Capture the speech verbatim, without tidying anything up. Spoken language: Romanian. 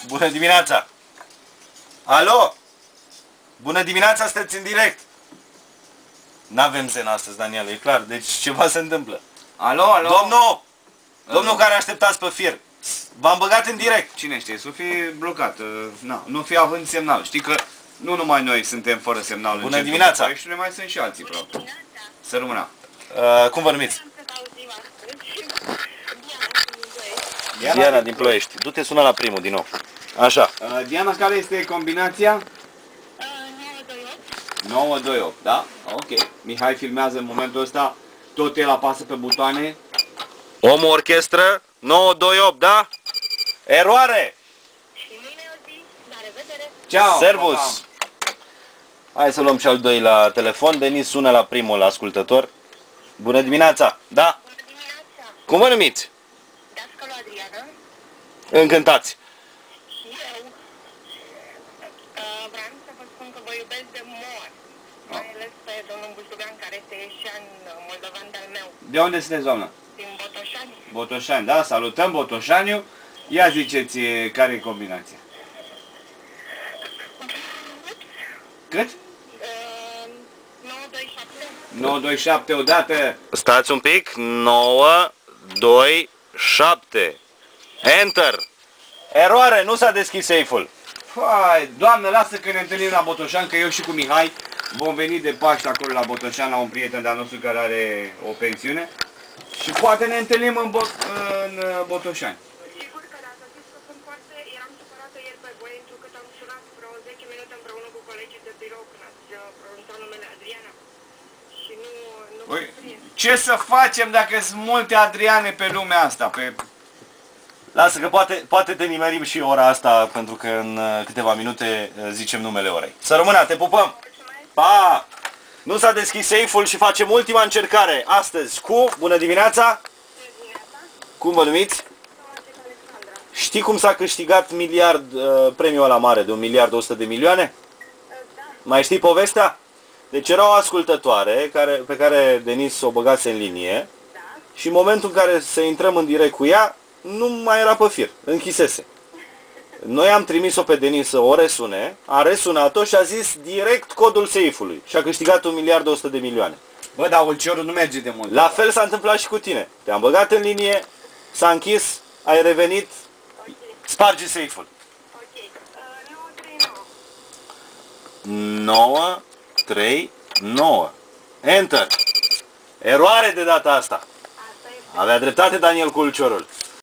Bună dimineața! Alo! Bună dimineața, sunteți în direct! N-avem zen astăzi, Daniel, e clar, deci ceva se întâmplă. Alo, alo! Domnul! Domnul care așteptați pe fir, v-am băgat în direct. Cine știe, să fie blocat, na, nu fi având semnal. Știi că nu numai noi suntem fără semnal. Bună dimineața! Și mai sunt și alții, probabil. Să rămână. Uh, cum vă numiți? Diana, Diana din Ploiești. Du-te, sună la primul din nou. Așa. Uh, Diana, care este combinația? nouă doi opt, da? Ok. Mihai filmează în momentul ăsta. Tot el apasă pe butoane. Omul orchestră, nouă doi opt, da? Eroare! Ciao! Servus! Pa, pa. Hai să luăm și al doilea telefon. Denis sună la primul ascultător. Bună dimineața! Da? Bună dimineața! Cum vă numiți? Dascălu Adriana. Încântați! Și eu uh, vreau să vă spun că vă iubesc de mor. Mai ales pe domnul Bușugan, care este ieșean moldovan de-al meu. De unde sunteți, doamnă? Din Botoșani. Botoșani, da? Salutăm Botoșaniu. Ia ziceți care e combinația. Cât? Uh, nouă doi șapte. nouă doi șapte odată. Stați un pic. nouă doi șapte. Enter! Eroare! Nu s-a deschis safe-ul. Hai, doamnă, lasă că ne întâlnim la Botoșani, că eu și cu Mihai vom veni de Paște acolo la Botoșani, la un prieten de-al nostru care are o pensiune. Și poate ne întâlnim în, Bo în Botoșani. Sigur că dacă știți că sunt foarte... Eram supărată ieri pe voi, întrucât am sunat vreo zece minute împreună cu colegii de birou când ați pronunțat numele Adriana. Și nu... nu Oi, ce să facem dacă sunt multe Adriane pe lumea asta? Pe... Lasă că poate, poate te nimerim și ora asta, pentru că în câteva minute zicem numele orei. Să rămână, te pupăm! Pa! Nu s-a deschis safe-ul și facem ultima încercare astăzi cu... Bună dimineața! Cum vă numiți? Știi cum s-a câștigat miliard, uh, premiul ăla mare de un miliard o sută de milioane? Mai știi povestea? Deci era o ascultătoare care, pe care Denis o băgase în linie și în momentul în care să intrăm în direct cu ea, nu mai era pe fir, închisese. Noi am trimis-o pe Denis să o resune, a resunat-o și a zis direct codul safe-ului și a câștigat un miliard o sută de milioane. Bă, dar ulciorul nu merge de mult. La fel s-a întâmplat și cu tine. Te-am băgat în linie, s-a închis, ai revenit, spargi safe-ul. Ok. nouă trei nouă. nouă trei nouă. Enter. Eroare de data asta. Avea dreptate Daniel cu ulciorul.